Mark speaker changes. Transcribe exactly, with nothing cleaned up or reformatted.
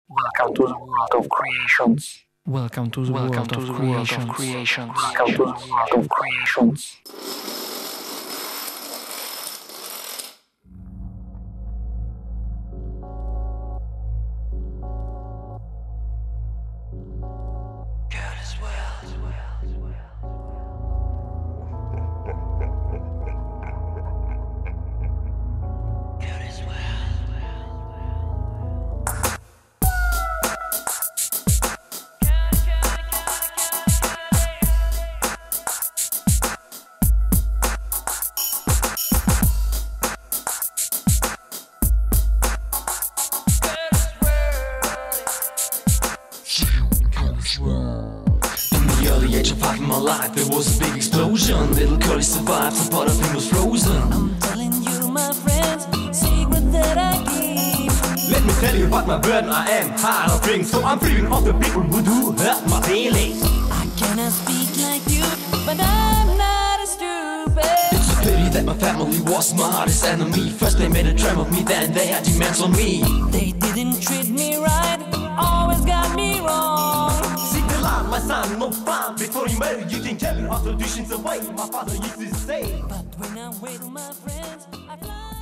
Speaker 1: Welcome to the world of creations.
Speaker 2: Welcome to the
Speaker 1: Welcome
Speaker 2: world
Speaker 1: to
Speaker 2: of
Speaker 1: the world
Speaker 2: creations.
Speaker 1: of creations. Welcome to the world of creations.
Speaker 3: In the early age of fucking my life, there was a big explosion. Little Curly survived, some part of him was frozen.
Speaker 4: I'm telling you, my friends, secret that I keep.
Speaker 3: Let me tell you about my burden, I am hard of things. So I'm freeing off the people who do hurt my feelings.
Speaker 4: I cannot speak like you, but I'm not as stupid.
Speaker 3: It's a pity that my family was my hardest enemy. First they made a tramp of me, then they had demands on me.
Speaker 4: They didn't treat me right, always got me wrong.
Speaker 3: Seek the line, my son, no fun. Before you marry, you can carry our traditions away. My father used to say.
Speaker 4: But when I'm with my friends, I fly.